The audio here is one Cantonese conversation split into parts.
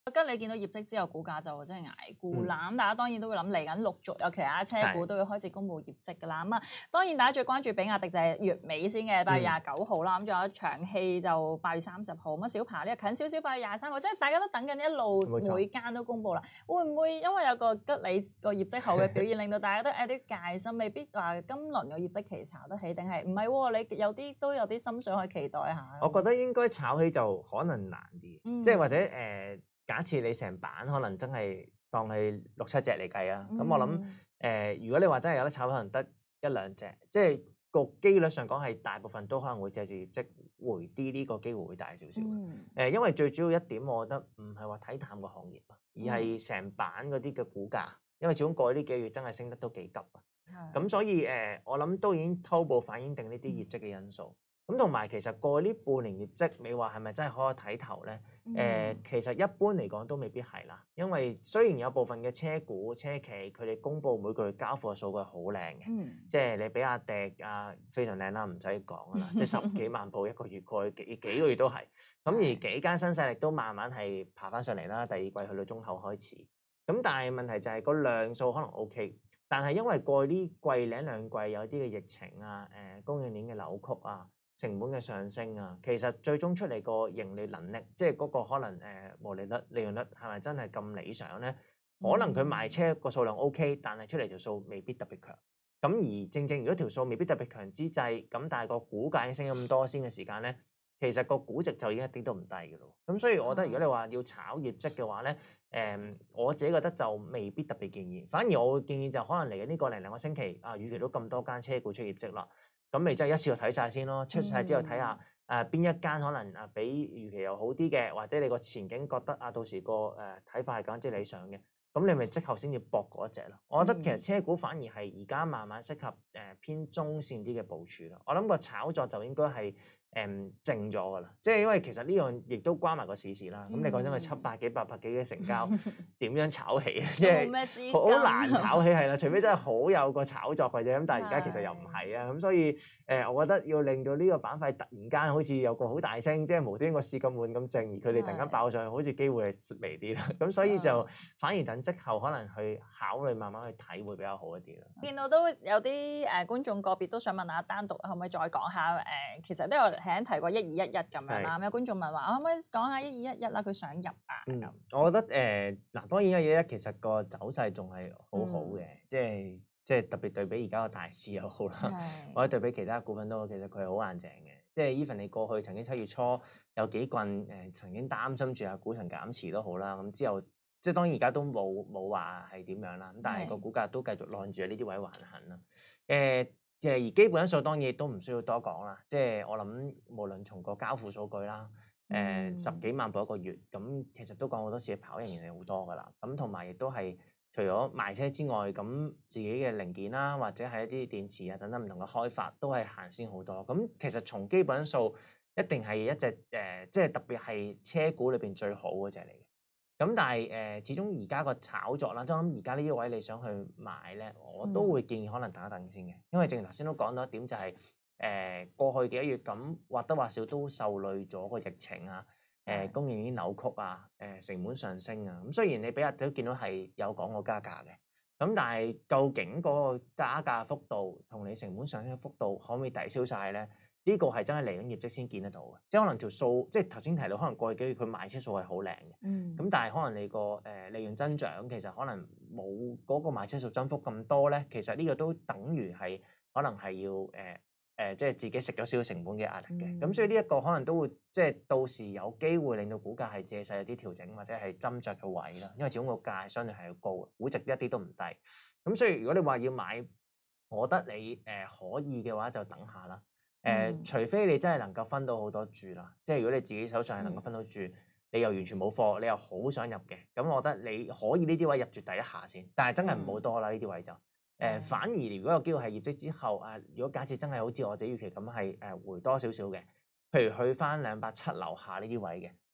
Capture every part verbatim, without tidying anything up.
跟你見到業績之後，股價就真係捱沽啦。咁、 嗯、 大家當然都會諗嚟緊陸續有其他車股都會開始公布業績㗎啦。咁啊，當然大家最關注比亞迪就係月尾先嘅八月廿九號啦。咁仲、嗯、有長汽就八月三十號。咁啊，小鵬呢近少少八月廿三號，即係大家都等緊一路每間都公布啦。會唔會因為有個吉利個業績後嘅表現，令到大家都有啲戒心，未必話今輪個業績期炒得起，定係唔係喎？你有啲都有啲心想去期待下。 我覺得應該炒起就可能難啲， 嗯、 即係或者誒。呃假設你成版可能真係當係六七隻嚟計啊，咁、嗯、我諗誒、呃，如果你話真係有得炒，可能得一兩隻，即係個機率上講係大部分都可能會借住業績回啲，呢個機會會大少少嘅。誒、 嗯呃，因為最主要一點，我覺得唔係話睇淡個行業啊，而係成版嗰啲嘅股價，因為始終過去呢幾個月真係升得都幾急啊。咁的所以誒、呃，我諗都已經初步反映定呢啲業績嘅因素。嗯咁同埋其實過去呢半年業績，你話係咪真係可以睇頭咧？誒、嗯呃，其實一般嚟講都未必係啦，因為雖然有部分嘅車股、車企佢哋公佈每個月交付嘅數據好靚嘅，嗯、即係你比亞迪啊非常靚啦，唔使講噶啦，即係十幾萬部一個月過去幾幾個月都係。咁而幾間新勢力都慢慢係爬翻上嚟啦，第二季去到中後開始。咁但係問題就係個量數可能 OK，但係因為過去呢季零兩季有啲嘅疫情啊、誒、呃、供應鏈嘅扭曲啊。成本嘅上升啊，其實最終出嚟個盈利能力，即係嗰個可能誒、呃、毛利率、利潤率係咪真係咁理想咧？可能佢賣車個數量 OK，但係出嚟條數未必特別強。咁而正正如果條數未必特別強之際，咁但係個股價已經升咗咁多先嘅時間咧，其實個估值就已經一啲都唔低嘅咯。咁所以我覺得如果你話要炒業績嘅話咧，誒、呃、我自己覺得就未必特別建議。反而我會建議就可能嚟緊呢個零兩個星期啊，預期到咁多間車股出業績啦。咁咪真係一次過睇晒先咯，出晒之後睇下誒邊一間可能誒比預期又好啲嘅，或者你個前景覺得啊到時個誒睇法係簡直理想嘅，咁你咪即後先要搏嗰一隻咯。我覺得其實車股反而係而家慢慢適合誒偏中線啲嘅部署咯。我諗個炒作就應該係誒靜咗㗎啦，即係因為其實呢樣亦都關埋個市事啦。咁、嗯、你講真，咪七百幾、八百幾嘅成交點樣炒起啊？即係好難炒起係啦，除非真係好有個炒作嘅啫。咁但係而家其實又唔係啊。咁所以誒、呃，我覺得要令到呢個板塊突然間好似有個好大升，即係無端個市咁悶咁靜，而佢哋突然間爆上去，好似機會係微啲啦。咁所以就反而等即後可能去考慮慢慢去睇會比較好一啲啦。 見到都有啲誒觀眾個別都想問下，單獨可唔可以再講下誒？其實都有輕提過一二一一咁樣啦。有觀眾問話，可唔可以講下一二一一啦？佢想入啊？ 嗯，我覺得誒嗱，當然一二一一其實個走勢仲係好好嘅，即係即係特別對比而家個大市又好啦，或者對比其他股份都好，其實佢係好硬淨嘅。即係 even 你過去曾經七月初有幾棍誒，曾經擔心住啊股神減持都好啦，咁之後即係當然而家都冇冇話係點樣啦，咁但係個股價都繼續晾住喺呢啲位橫行啦，誒。即係而基本因素當然都唔需要多講啦，即係我諗無論從個交付數據啦，誒、呃嗯、十幾萬部一個月，咁其實都講好多次跑仍然係好多噶啦，咁同埋亦都係除咗賣車之外，咁自己嘅零件啦，或者係一啲電池啊等等唔同嘅開發都係行先好多，咁其實從基本因素一定係一隻誒、呃，即係特別係車股裏邊最好嗰隻嚟嘅。咁但係誒、呃，始終而家個炒作啦，即係我諗而家呢啲位你想去買咧，我都會建議可能等一等先嘅，因為正如頭先都講到一點就係、是、誒、呃、過去幾個月咁或多或少都受累咗個疫情啊，誒、呃、供應鏈扭曲啊，誒、呃、成本上升啊，咁雖然你比較都見到係有講過加價嘅，咁但係究竟嗰個加價幅度同你成本上升嘅幅度可唔可以抵消晒咧？呢個係真係嚟緊業績先見得到嘅，即係可能條數，即係頭先提到，可能過去幾個月佢賣車數係好靚嘅，咁、嗯、但係可能你個誒利潤增長其實可能冇嗰個賣車數增幅咁多咧，其實呢個都等於係可能係要誒誒、呃呃，即係自己食咗少少成本嘅壓力嘅，咁、嗯、所以呢一個可能都會即係到時有機會令到股價係借勢有啲調整或者係斟酌嘅位啦，因為始終個價相對係要高，估值一啲都唔低，咁所以如果你話要買，我覺得你誒、呃、可以嘅話就等下啦。誒、呃，嗯、除非你真係能夠分到好多注啦，即係如果你自己手上係能夠分到注，嗯、你又完全冇貨，你又好想入嘅，咁我覺得你可以呢啲位入住第一下先，但係真係唔好多啦呢啲位就，誒、呃，嗯、反而如果有機會係業績之後，啊，如果假設真係好似我自己預期咁係誒回多少少嘅，譬如去翻兩百七樓下呢啲位嘅，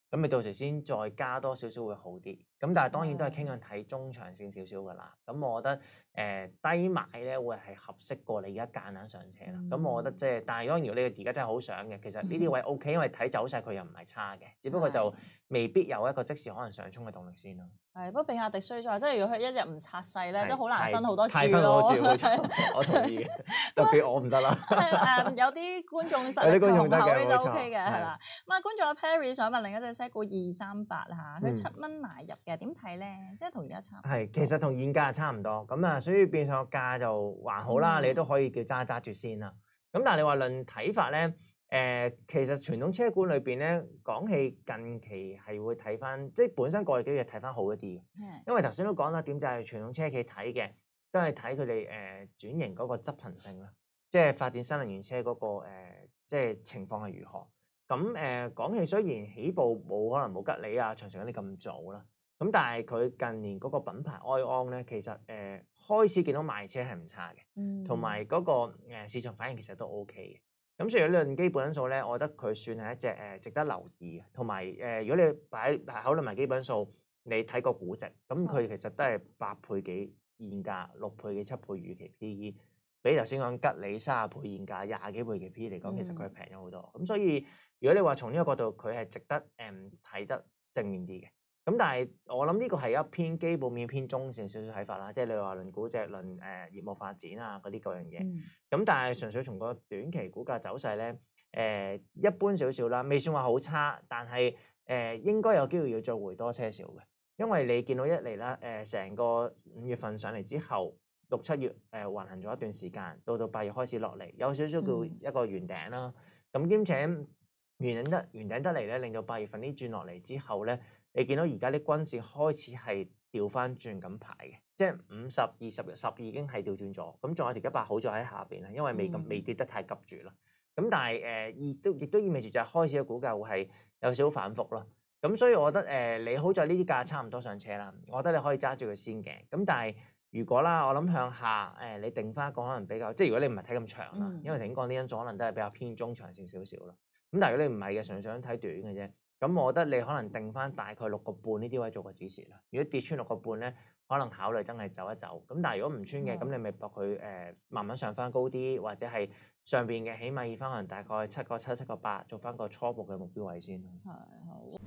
咁你到時先再加多少少會好啲。咁但係當然都係傾向睇中長線少少㗎啦。咁我覺得誒、呃、低買咧會係合適過你而家夾硬上車啦。咁、嗯、我覺得即係，但係當然如果你而家真係好想嘅，其實呢啲位 O K，因為睇走勢佢又唔係差嘅，只不過就未必有一個即時可能上衝嘅動力先咯。 係，不過比亞迪衰在，即係如果佢一日唔拆細咧，即係好難分好多注太分好多注， 咯。 我同意嘅，特別我唔得啦。 係誒，有啲觀眾實力雄厚呢都 OK 嘅，係啦。咁啊，觀眾阿 Perry 想問另一隻車股二三八嚇，佢七蚊買入嘅，點睇咧？即係同而家差唔多。 係，其實同現價差唔多，咁啊，所以變相個價就還好啦，你都可以叫揸揸住先啦。咁但係你話論睇法咧？誒、呃，其實傳統車股裏邊咧，廣汽近期係會睇翻，即係本身過去幾日睇翻好一啲嘅。 嗯、 因為頭先都講啦，點就係傳統車企睇嘅，都係睇佢哋誒轉型嗰個執行性啦，即係發展新能源車嗰、那個、呃、即係情況係如何。咁誒、呃，廣汽雖然起步冇可能冇吉利啊、長城嗰啲咁早啦，咁但係佢近年嗰個品牌埃安咧，其實誒、呃、開始見到賣車係唔差嘅，同埋嗰個、呃、市場反應其實都 O K 嘅。咁所以論基本因素咧，我覺得佢算係一隻誒值得留意嘅，同埋誒如果你擺考慮埋基本因素，你睇個估值，咁佢其實都係八倍幾現價，六倍幾七倍預期 P E， 比頭先講吉利三十倍現價，廿幾倍嘅 P E 嚟講，其實佢係平咗好多。咁、嗯、所以如果你話從呢個角度，佢係值得誒睇得正面啲嘅。咁但係我諗呢個係一偏基本面偏中線少少睇法啦，即係你話論估值、論誒、呃、業務發展啊嗰啲各樣嘢。咁、嗯、但係純粹從個短期股價走勢咧，誒、呃、一般少少啦，未算話好差，但係誒、呃、應該有機會要再回多些少嘅，因為你見到一嚟啦，誒、呃、成個五月份上嚟之後，六七月誒、呃、運行咗一段時間，到到八月開始落嚟，有少少叫一個圓頂啦。咁兼、嗯、且圓頂得圓頂得嚟咧，令到八月份呢轉落嚟之後咧。你見到而家啲均線開始係調翻轉咁排嘅，即係五十、二十、十已經係調轉咗，咁仲有條一百好在喺下邊啦，因為未咁未跌得太急住啦。咁但係誒，亦、呃、都亦都意味住就係開始嘅股價會係有少少反覆咯。咁所以我覺得誒、呃，你好在呢啲價差唔多上車啦，我覺得你可以揸住佢先嘅。咁但係如果啦，我諗向下誒、呃，你定翻一個可能比較，即係如果你唔係睇咁長啦，因為頭先講啲因素可能都係比較偏中長線少少啦。咁但係如果你唔係嘅，純粹想睇短嘅啫。咁我覺得你可能定翻大概六個半呢啲位做個指示啦。如果跌穿六個半咧，可能考慮真係走一走。咁但係如果唔穿嘅，咁、嗯、你咪搏佢誒慢慢上翻高啲，或者係上邊嘅起碼要翻可能大概七個七、七個八，做翻個初步嘅目標位先。係好。